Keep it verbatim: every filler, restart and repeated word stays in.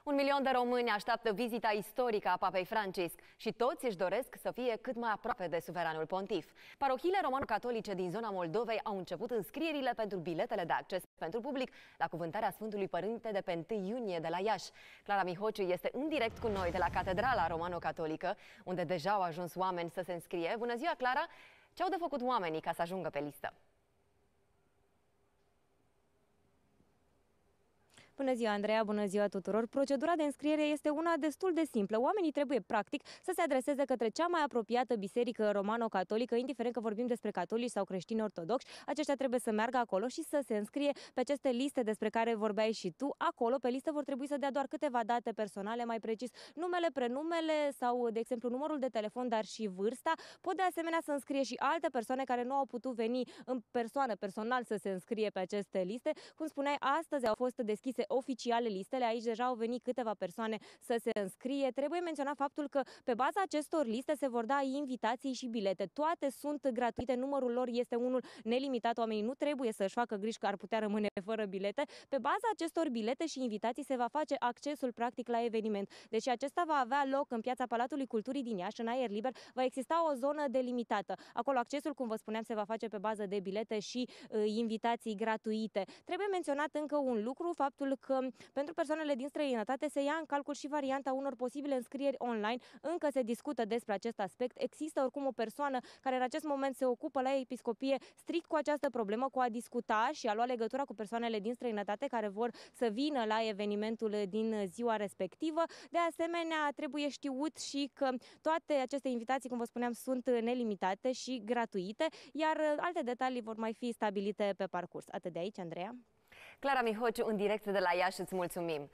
Un milion de români așteaptă vizita istorică a Papei Francisc și toți își doresc să fie cât mai aproape de suveranul pontif. Parohiile romano-catolice din zona Moldovei au început înscrierile pentru biletele de acces pentru public la cuvântarea Sfântului Părinte de pe întâi iunie de la Iași. Clara Mihociu este în direct cu noi de la Catedrala Romano-Catolică, unde deja au ajuns oameni să se înscrie. Bună ziua, Clara! Ce au de făcut oamenii ca să ajungă pe listă? Bună ziua, Andreea, bună ziua tuturor! Procedura de înscriere este una destul de simplă. Oamenii trebuie, practic, să se adreseze către cea mai apropiată biserică romano-catolică, indiferent că vorbim despre catolici sau creștini ortodoxi. Aceștia trebuie să meargă acolo și să se înscrie pe aceste liste despre care vorbeai și tu. Acolo, pe listă, vor trebui să dea doar câteva date personale, mai precis numele, prenumele sau, de exemplu, numărul de telefon, dar și vârsta. Pot de asemenea să înscrie și alte persoane care nu au putut veni în persoană, personal, să se înscrie pe aceste liste. Cum spuneai, astăzi au fost deschise oficiale listele, aici deja au venit câteva persoane să se înscrie. Trebuie menționat faptul că pe baza acestor liste se vor da invitații și bilete. Toate sunt gratuite, numărul lor este unul nelimitat, oamenii nu trebuie să-și facă griji că ar putea rămâne fără bilete. Pe baza acestor bilete și invitații se va face accesul practic la eveniment. Deci acesta va avea loc în Piața Palatului Culturii din Iași, în aer liber, va exista o zonă delimitată. Acolo accesul, cum vă spuneam, se va face pe bază de bilete și uh, invitații gratuite. Trebuie menționat încă un lucru, faptul că pentru persoanele din străinătate se ia în calcul și varianta unor posibile înscrieri online. Încă se discută despre acest aspect. Există oricum o persoană care în acest moment se ocupă la episcopie strict cu această problemă, cu a discuta și a lua legătura cu persoanele din străinătate care vor să vină la evenimentul din ziua respectivă. De asemenea, trebuie știut și că toate aceste invitații, cum vă spuneam, sunt nelimitate și gratuite, iar alte detalii vor mai fi stabilite pe parcurs. Atât de aici, Andreea. Clara Mihociu, în direct de la Iași, îți mulțumim!